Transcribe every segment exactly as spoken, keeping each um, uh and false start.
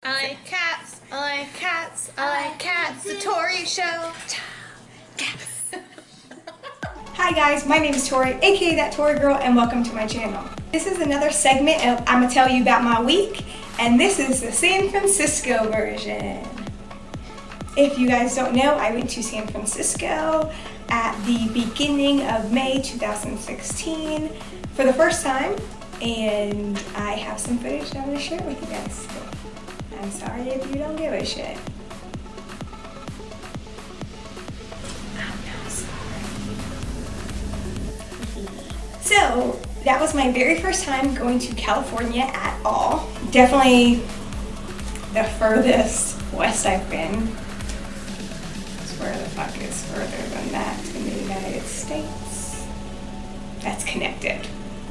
I like cats, I like cats, I like cats, the Tori Show. Cats. Hi guys, my name is Tori, aka That Tori Girl, and welcome to my channel. This is another segment of I'm gonna tell you about my week, and this is the San Francisco version. If you guys don't know, I went to San Francisco at the beginning of May two thousand sixteen for the first time, and I have some footage that I'm gonna share with you guys. I'm sorry if you don't give a shit. I'm not sorry. So, that was my very first time going to California at all. Definitely the furthest west I've been. Where the fuck is further than that in the United States? That's connected.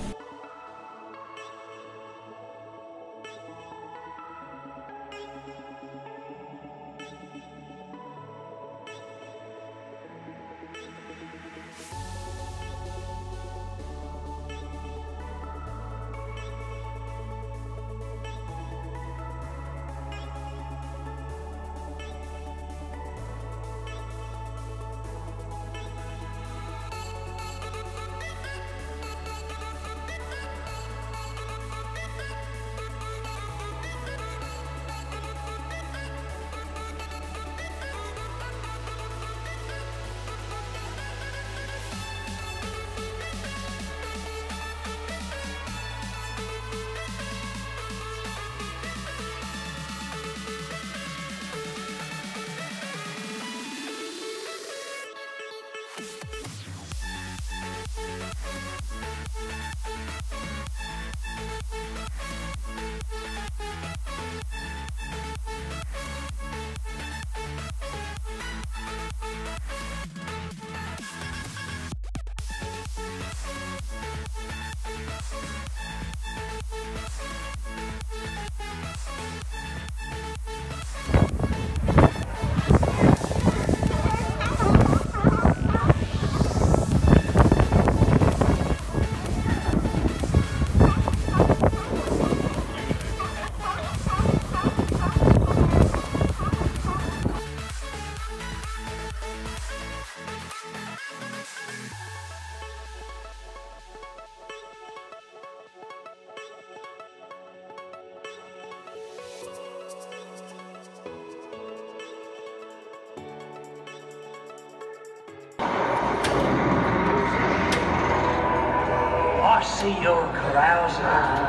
I see you're carousing.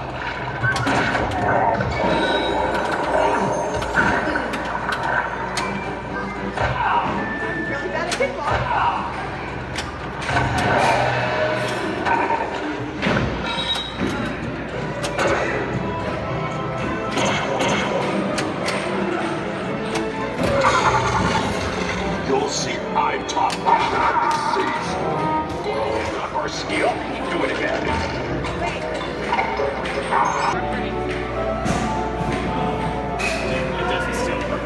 You'll see I'm top seas. Got our skill. Do it again. It doesn't still work.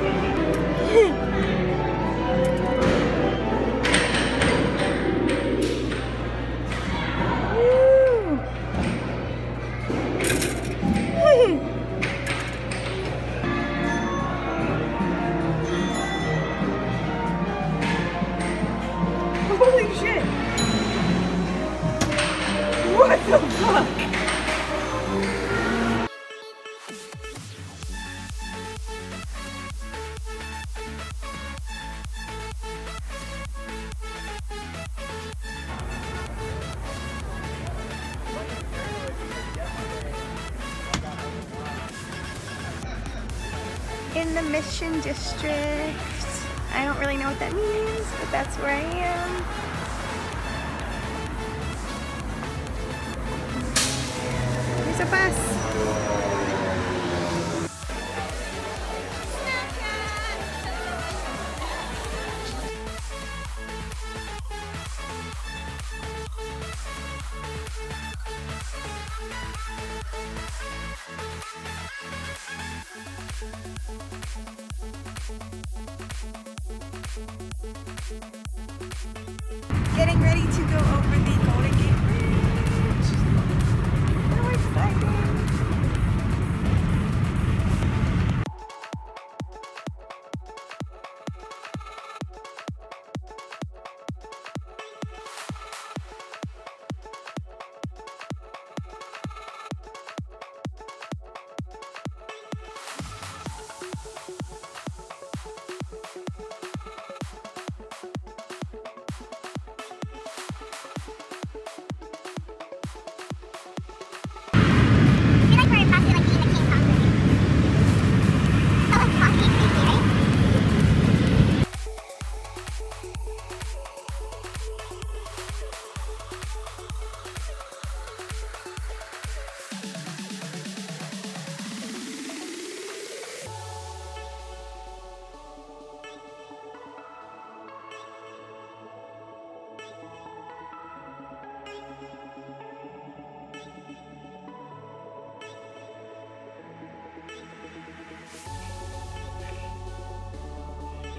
Holy shit! What the fuck? In the Mission District. I don't really know what that means, but that's where I am. There's a bus. Getting ready to go over the Golden Gate Bridge. So exciting.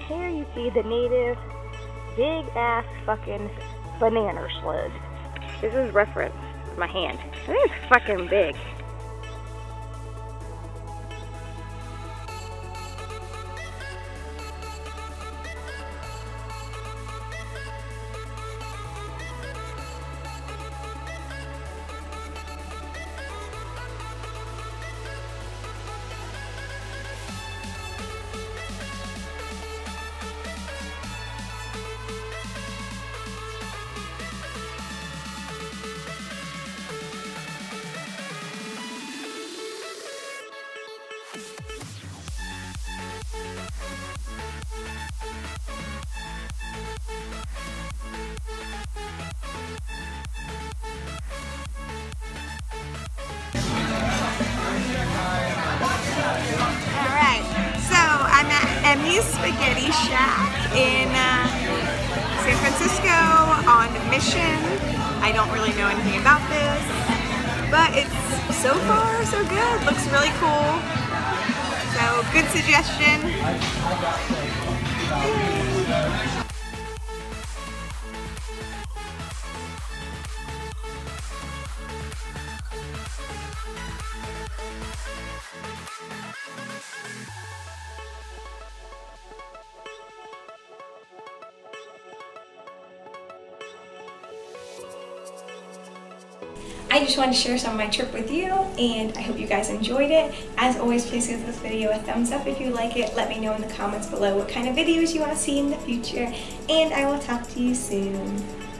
here you see the native big ass fucking banana slug. This is reference with my hand. I think it's fucking big. M U's Spaghetti Shack in uh, San Francisco on Mission. I don't really know anything about this, but it's so far so good. Looks really cool. So good suggestion. Yay. I just wanted to share some of my trip with you, and I hope you guys enjoyed it. As always, please give this video a thumbs up if you like it. Let me know in the comments below what kind of videos you want to see in the future, and I will talk to you soon.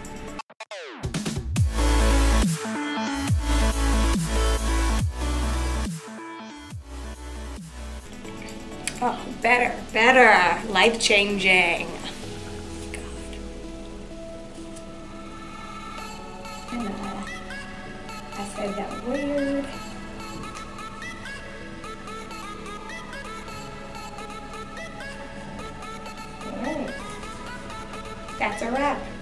Oh, better, better, life-changing. I said that weird. Alright. That's a wrap.